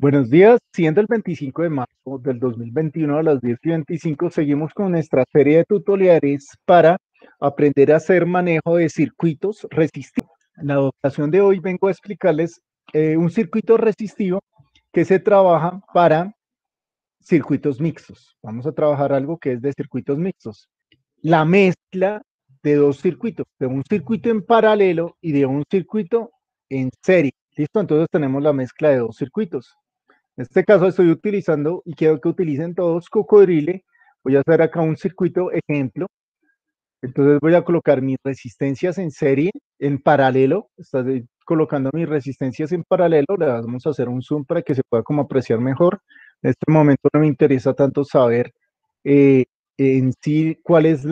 Buenos días, siendo el 25 de marzo del 2021 a las 10:25, seguimos con nuestra serie de tutoriales para aprender a hacer manejo de circuitos resistivos. En la ocasión de hoy vengo a explicarles un circuito resistivo que se trabaja para circuitos mixtos. Vamos a trabajar algo que es de circuitos mixtos. La mezcla de dos circuitos, de un circuito en paralelo y de un circuito en serie. ¿Listo? Entonces tenemos la mezcla de dos circuitos. En este caso estoy utilizando y quiero que utilicen todos Cocodrile. Voy a hacer acá un circuito ejemplo. Entonces voy a colocar mis resistencias en serie, en paralelo. Estoy colocando mis resistencias en paralelo. Le vamos a hacer un zoom para que se pueda como apreciar mejor. En este momento no me interesa tanto saber eh, en sí cuál es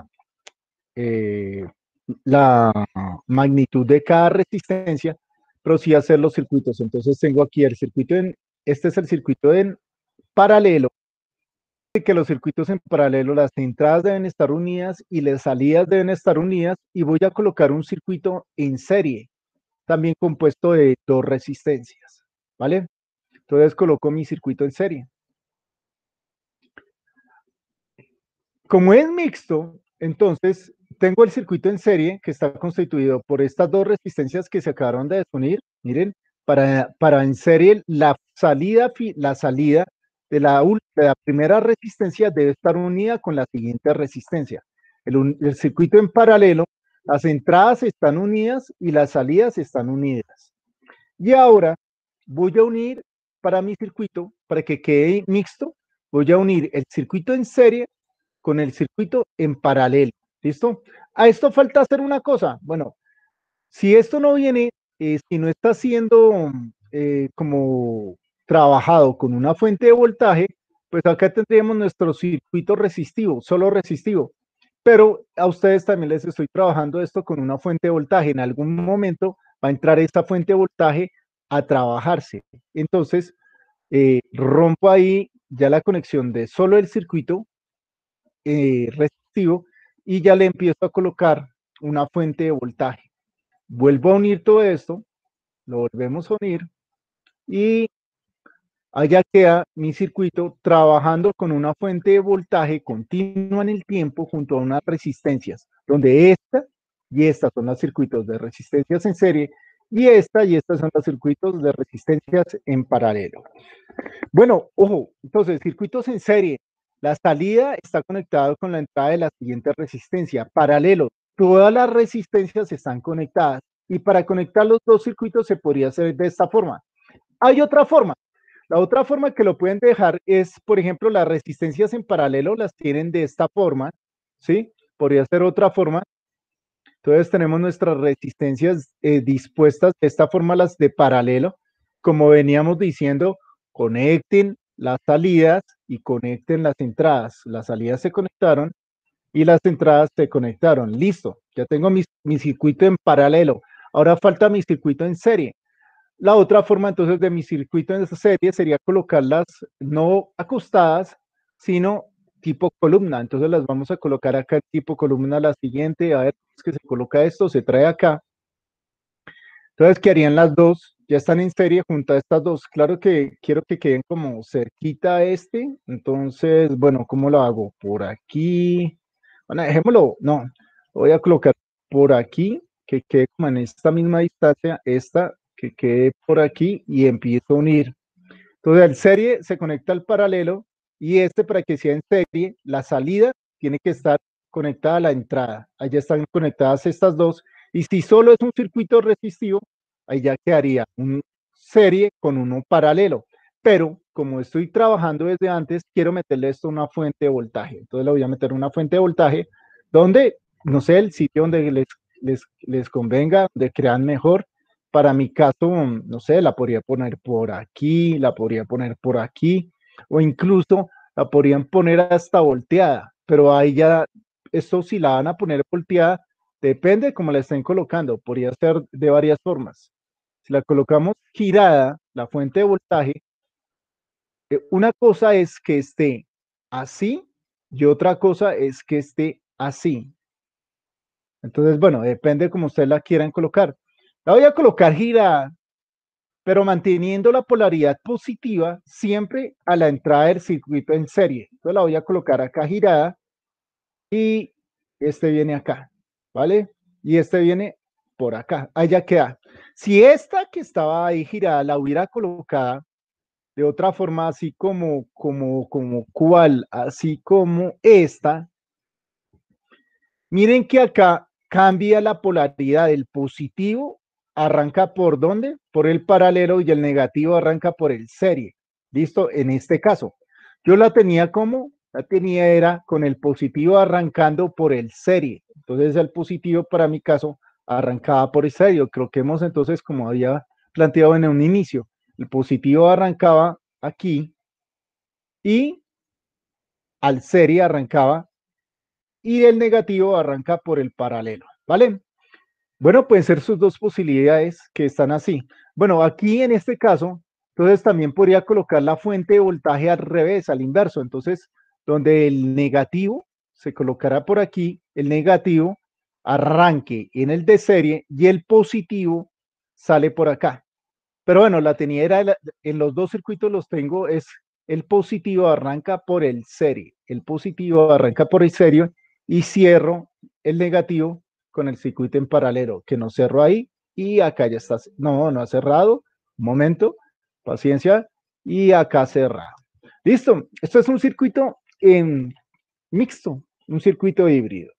eh, la magnitud de cada resistencia, pero sí hacer los circuitos. Entonces tengo aquí el circuito este es el circuito en paralelo, que los circuitos en paralelo, las entradas deben estar unidas y las salidas deben estar unidas, y voy a colocar un circuito en serie, también compuesto de dos resistencias, ¿vale? Entonces coloco mi circuito en serie. Como es mixto, entonces tengo el circuito en serie que está constituido por estas dos resistencias que se acabaron de desunir. Miren, para en serie la salida de la primera resistencia debe estar unida con la siguiente resistencia. El circuito en paralelo, las entradas están unidas y las salidas están unidas. Y ahora voy a unir para mi circuito, para que quede mixto, voy a unir el circuito en serie con el circuito en paralelo. ¿Listo? A esto falta hacer una cosa. Bueno, si esto no viene, si no está siendo como trabajado con una fuente de voltaje, pues acá tendríamos nuestro circuito resistivo, solo resistivo. Pero a ustedes también les estoy trabajando esto con una fuente de voltaje. En algún momento va a entrar esta fuente de voltaje a trabajarse. Entonces, rompo ahí ya la conexión de solo el circuito resistivo, y ya le empiezo a colocar una fuente de voltaje. Vuelvo a unir todo esto, lo volvemos a unir, y allá queda mi circuito trabajando con una fuente de voltaje continua en el tiempo junto a unas resistencias, donde esta y estas son los circuitos de resistencias en serie, y estas son los circuitos de resistencias en paralelo. Bueno, ojo, entonces, circuitos en serie. La salida está conectada con la entrada de la siguiente resistencia. Paralelo, todas las resistencias están conectadas. Y para conectar los dos circuitos se podría hacer de esta forma. Hay otra forma. La otra forma que lo pueden dejar es, por ejemplo, las resistencias en paralelo las tienen de esta forma, ¿sí? Podría ser otra forma. Entonces tenemos nuestras resistencias dispuestas de esta forma, las de paralelo. Como veníamos diciendo, conecten las salidas y conecten las entradas. Las salidas se conectaron y las entradas se conectaron. Listo, ya tengo mi circuito en paralelo. Ahora falta mi circuito en serie. La otra forma entonces de mi circuito en esta serie sería colocarlas no acostadas, sino tipo columna. Entonces las vamos a colocar acá tipo columna la siguiente. A ver, es que se coloca esto, se trae acá. Entonces, ¿qué harían las dos? Ya están en serie junto a estas dos. Claro que quiero que queden como cerquita a este. Entonces, bueno, ¿cómo lo hago? Por aquí. Bueno, dejémoslo. No, lo voy a colocar por aquí, que quede como en esta misma distancia. Esta que quede por aquí y empiezo a unir. Entonces, el serie se conecta al paralelo, y este, para que sea en serie, la salida tiene que estar conectada a la entrada. Allá están conectadas estas dos. Y si solo es un circuito resistivo, ahí ya quedaría un serie con uno paralelo. Pero como estoy trabajando desde antes, quiero meterle esto a una fuente de voltaje. Entonces le voy a meter una fuente de voltaje donde, no sé, el sitio donde les convenga, de crean mejor. Para mi caso, no sé, la podría poner por aquí, la podría poner por aquí, o incluso la podrían poner hasta volteada, pero ahí ya, esto si la van a poner volteada, depende de cómo la estén colocando, podría ser de varias formas. Si la colocamos girada, la fuente de voltaje, una cosa es que esté así y otra cosa es que esté así. Entonces, bueno, depende de cómo ustedes la quieran colocar. La voy a colocar girada pero manteniendo la polaridad positiva siempre a la entrada del circuito en serie. Entonces la voy a colocar acá girada y este viene acá, ¿vale? Y este viene por acá, ahí ya queda. Si esta que estaba ahí girada la hubiera colocada de otra forma, así como cual, así como esta, miren que acá cambia la polaridad. El positivo arranca por ¿dónde? Por el paralelo y el negativo arranca por el serie. ¿Listo? En este caso, yo la tenía como, la tenía era con el positivo arrancando por el serie. Entonces el positivo para mi caso arrancaba por el serie. Creo que hemos entonces, como había planteado en un inicio, el positivo arrancaba aquí y al serie arrancaba y el negativo arranca por el paralelo, ¿vale? Bueno, pueden ser sus dos posibilidades que están así. Bueno, aquí en este caso, entonces también podría colocar la fuente de voltaje al revés, al inverso. Entonces, donde el negativo se colocará por aquí, el negativo arranque en el de serie y el positivo sale por acá. Pero bueno, la tenía era en los dos circuitos los tengo, es el positivo arranca por el serie, el positivo arranca por el serie y cierro el negativo con el circuito en paralelo, que no cerro ahí y acá ya está, no ha cerrado, un momento, paciencia, y acá cerrado. Listo, esto es un circuito mixto, un circuito híbrido.